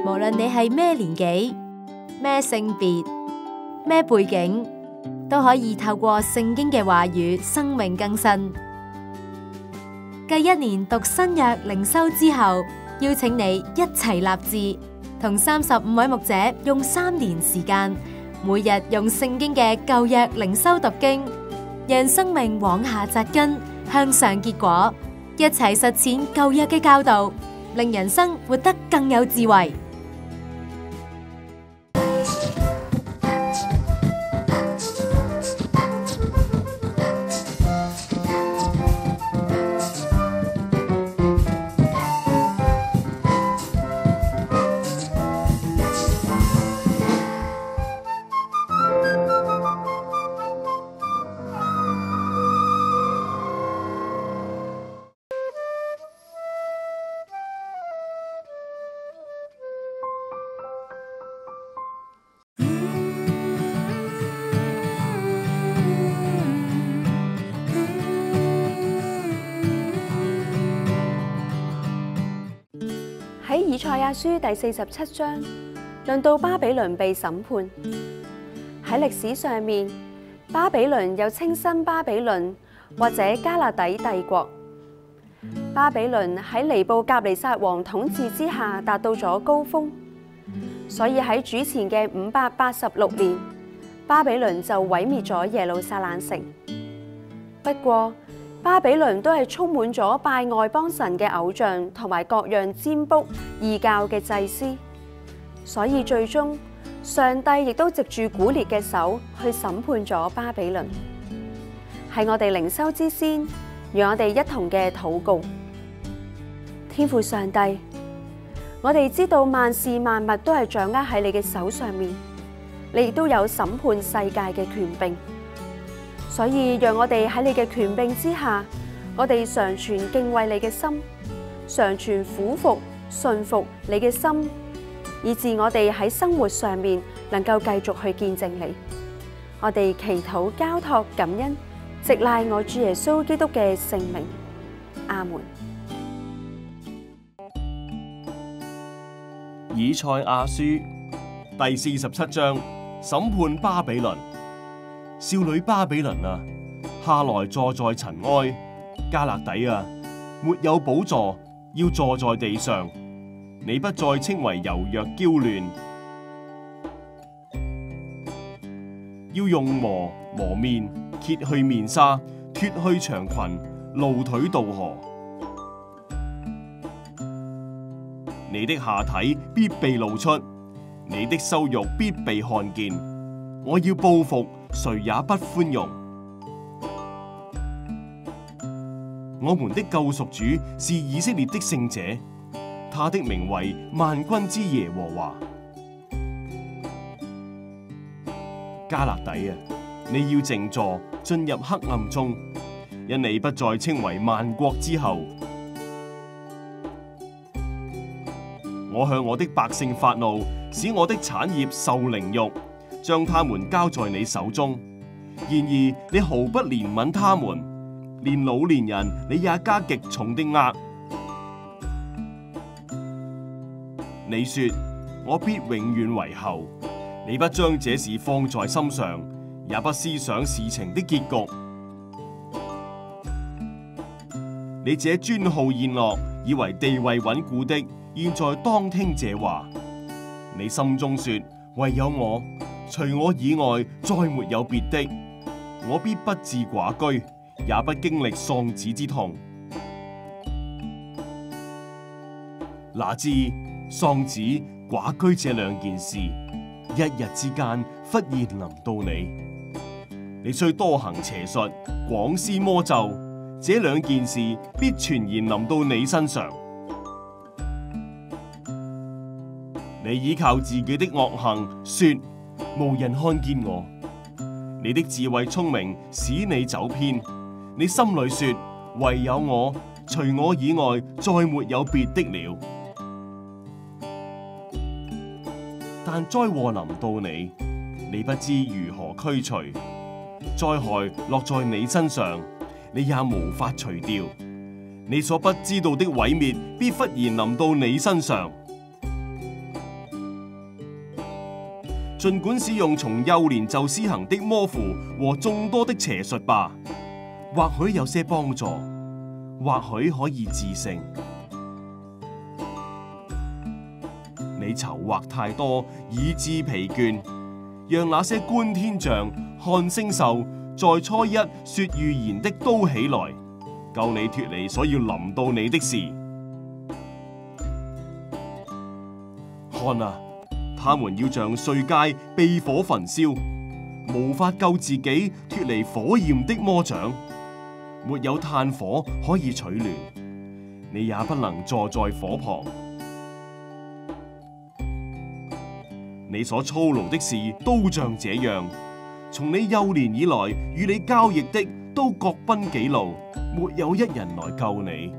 無論你係咩年紀、咩性別、咩背景，都可以透過聖經嘅話語生命更新。繼1年讀新約靈修之後，邀請你一齊立志，同35位牧者用3年時間，每日用聖經嘅舊約靈修讀經，讓生命往下扎根，向上結果，一齊實踐舊約嘅教導，令人生活得更有智慧。 喺以賽亞書第47章，論到巴比倫被審判。喺歷史上面，巴比倫又稱新巴比倫或者加勒底帝國。巴比倫喺尼布甲尼撒王統治之下達到咗高峰，所以喺主前嘅586年，巴比倫就毀滅咗耶路撒冷城。不過，巴比倫都係充滿咗拜外邦神嘅偶像同埋各樣占卜異教嘅祭司，所以最終上帝亦都藉住古列嘅手去審判咗巴比倫。喺我哋靈修之先，讓我哋一同嘅禱告。天父上帝，我哋知道萬事萬物都係掌握喺你嘅手上面，你亦都有審判世界嘅權柄。所以，讓我哋喺你嘅權柄之下，我哋常存敬畏你嘅心，常存俯服順服你嘅心，以致我哋喺生活上面能夠繼續去見證你。我哋祈禱交託感恩，直賴我主耶穌基督嘅聖名。阿門。 以賽亞書第47章，審判巴比倫。少女巴比倫啊，下來坐在塵埃；加勒底啊，沒有寶座，要坐在地上。你不再稱為柔弱嬌嫩，要用磨面，揭去面紗，脫去長裙，露腿渡河。你的下體必被露出，你的羞辱必被看見。我要報復，誰也不寬容。我們的救贖主是以色列的聖者，他的名為萬軍之耶和華。加勒底啊，你要靜坐，進入黑暗中，因你不再稱為萬國之後。我向我的百姓發怒，使我的產業受凌辱，將他們交在你手中。然而你毫不憐憫他們，連老年人你也加極重的軛。你說我必永遠為後，你不將這事放在心上，也不思想事情的結局。你這專好宴樂，以為地位穩固的，現在當聽這話。你心中說，唯有我，除我以外再沒有別的。我必不致寡居，也不經歷喪子之痛。哪知喪子寡居這兩件事，一日之間忽然臨到你。你雖多行邪術，廣施魔咒，這兩件事必全然臨到你身上。你依靠自己的惡行，說無人看見我。你的智慧聰明使你走偏，你心裏說唯有我，除我以外再沒有別的了。但災禍臨到你，你不知如何驅除；災害落在你身上，你也無法除掉。你所不知道的毀滅必忽然臨到你身上。 盡管使用從幼年就施行的魔符和眾多的邪術吧，或許有些幫助，或許可以治勝。你籌劃太多，以致疲倦，讓那些觀天象、看星宿，在初一說預言的都起來，救你脫離所要臨到你的事。看啊，他們要像碎秸被火焚燒，無法救自己脫離火焰的魔掌。沒有炭火可以取暖，你也不能坐在火旁。你所操勞的事都像這樣，從你幼年以來與你交易的都各奔己路，沒有一人來救你。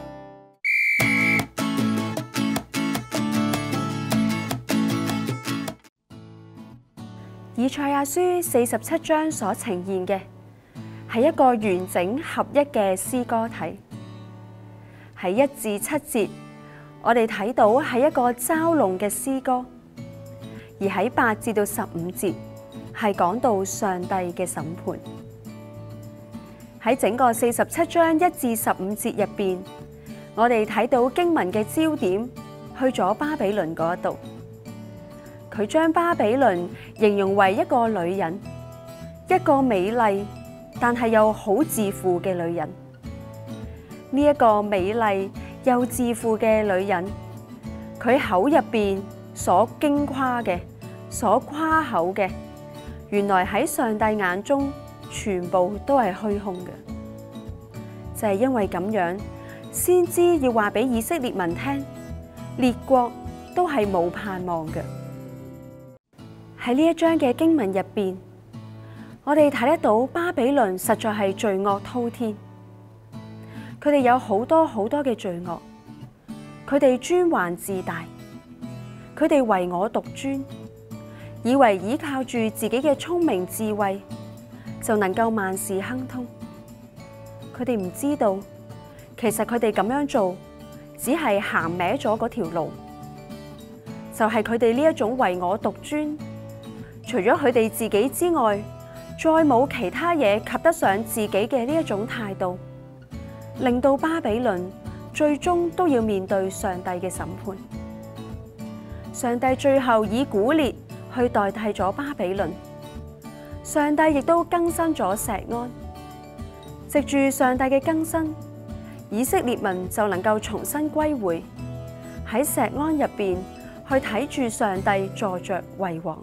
以賽亞書47章所呈現嘅係一個完整合一嘅詩歌體。喺1至7節，我哋睇到係一個嘲弄嘅詩歌。而喺8至到15節係講到上帝嘅審判。喺整個47章1至15節入邊，我哋睇到經文嘅焦點去咗巴比倫嗰度。佢將巴比倫形容為一個女人，一個美麗但係又好自負嘅女人。呢一個美麗又自負嘅女人，佢口入邊所矜誇嘅、所誇口嘅，原來喺上帝眼中全部都係虛空嘅。就係因為咁樣，先知要話俾以色列民聽，列國都係冇盼望嘅。喺呢一章嘅經文入邊，我哋睇得到巴比倫實在係罪惡滔天，佢哋有好多好多嘅罪惡，佢哋專橫自大，佢哋唯我獨尊，以為依靠住自己嘅聰明智慧就能夠萬事亨通。佢哋唔知道，其實佢哋咁樣做只係行歪咗嗰條路，就係佢哋呢一種唯我獨尊，除咗佢哋自己之外，再冇其他嘢及得上自己嘅呢一種態度，令到巴比倫最終都要面對上帝嘅審判。上帝最後以古列去代替咗巴比倫，上帝亦都更新咗錫安。藉住上帝嘅更新，以色列民就能夠重新歸回，喺錫安入邊去睇住上帝坐着為王。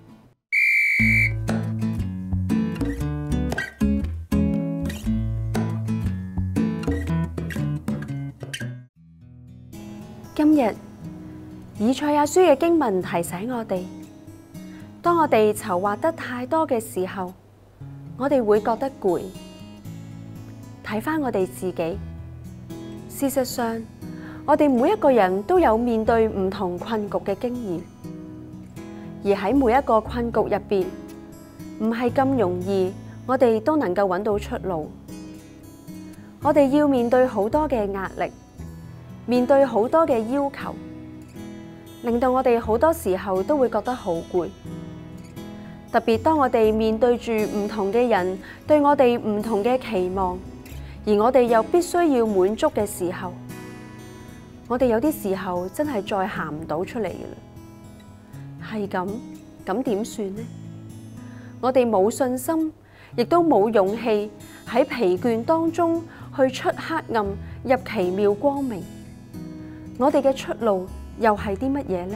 今日以賽亞書嘅經文提醒我哋，當我哋籌劃得太多嘅時候，我哋會覺得攰。睇返我哋自己，事實上，我哋每一個人都有面對唔同困局嘅經驗，而喺每一個困局入邊，唔係咁容易，我哋都能夠揾到出路。我哋要面對好多嘅壓力，面對好多嘅要求，令到我哋好多時候都會覺得好攰。特別當我哋面對住唔同嘅人對我哋唔同嘅期望，而我哋又必須要滿足嘅時候，我哋有啲時候真係再行唔到出嚟嘅啦。係咁點算呢？我哋冇信心，亦都冇勇氣喺疲倦當中去出黑暗，入奇妙光明。我哋嘅出路又係啲乜嘢呢？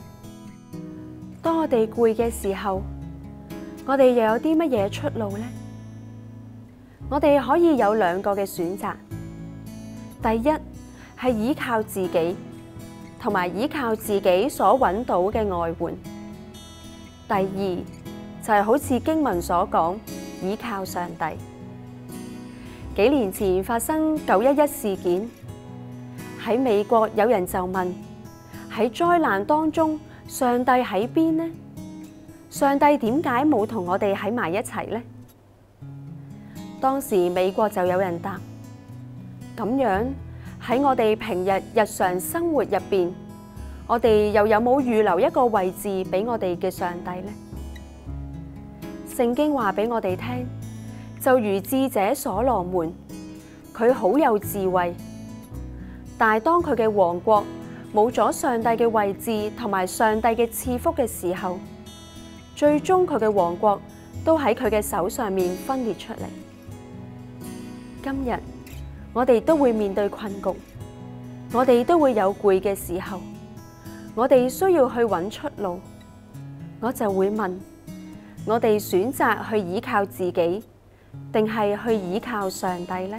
當我哋攰嘅時候，我哋又有啲乜嘢出路呢？我哋可以有兩個嘅選擇。第一係依靠自己，同埋依靠自己所揾到嘅外援。第二就係好似經文所講，依靠上帝。幾年前發生911事件，喺美國有人就問：喺災難當中，上帝喺邊呢？上帝點解冇同我哋喺埋一齊呢？當時美國就有人答：咁樣喺我哋平日日常生活入邊， 我哋又有冇預留一個位置俾我哋嘅上帝呢？聖經話俾我哋聽，就如智者所羅門，佢好有智慧，但係當佢嘅王國冇咗上帝嘅位置同埋上帝嘅賜福嘅時候，最終佢嘅王國都喺佢嘅手上面分裂出嚟。今日我哋都會面對困局，我哋都會有攰嘅時候，我哋需要去揾出路。我就會問，我哋選擇去依靠自己，定係去依靠上帝呢？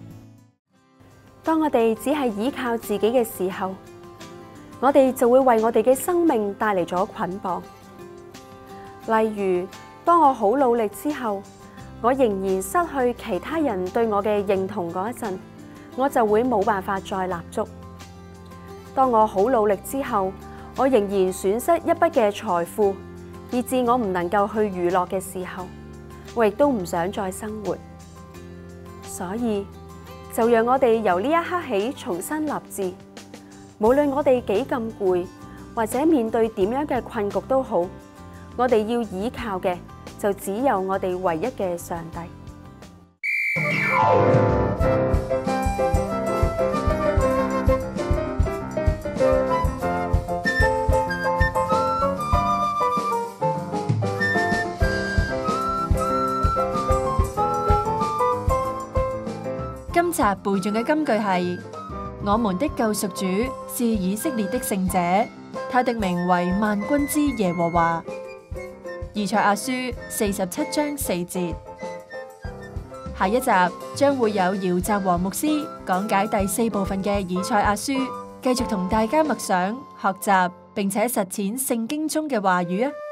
當我哋只係依靠自己嘅時候，我哋就會為我哋嘅生命帶嚟咗捆綁。例如，當我好努力之後，我仍然失去其他人對我嘅認同嗰一陣，我就會冇辦法再立足。當我好努力之後，我仍然損失一筆嘅財富，以致我唔能夠去娛樂嘅時候，我亦都唔想再生活。所以，就讓我哋由呢一刻起重新立志，無論我哋幾咁攰，或者面對點樣嘅困局都好，我哋要依靠嘅就只有我哋唯一嘅上帝。 今集背誦嘅金句係：我們的救贖主是以色列的聖者，他的名為萬軍之耶和華。以賽亞書47章4節。下一集將會有姚澤和牧師講解第4部分嘅以賽亞書，繼續同大家默想、學習並且實踐聖經中嘅話語啊！